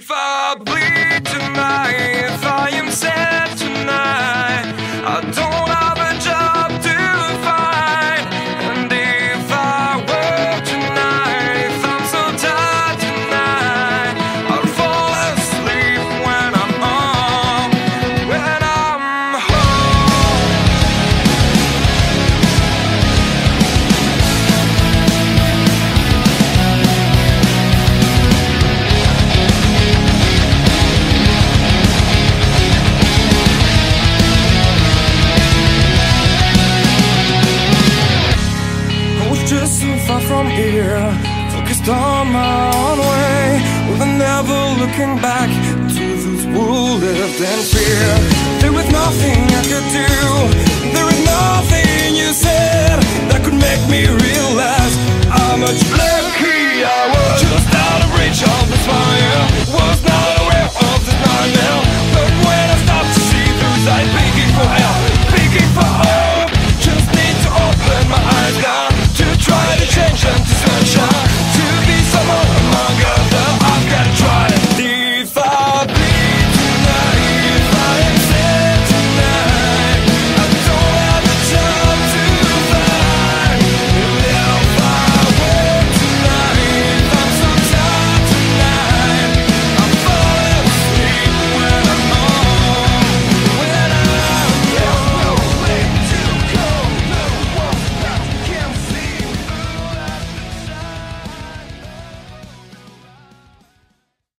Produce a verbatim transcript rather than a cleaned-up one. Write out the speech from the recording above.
If I bleed tonight, if I am sad tonight, I don't have a job to find. And if I work tonight, if I'm so tired tonight, I'll fall asleep when I'm home, when I'm home. Just so far from here, focused on my own way, with never looking back to those who lived in fear. There was nothing I could do, there was nothing you said that could make me realize how much lucky I was. Just out of reach of this fire.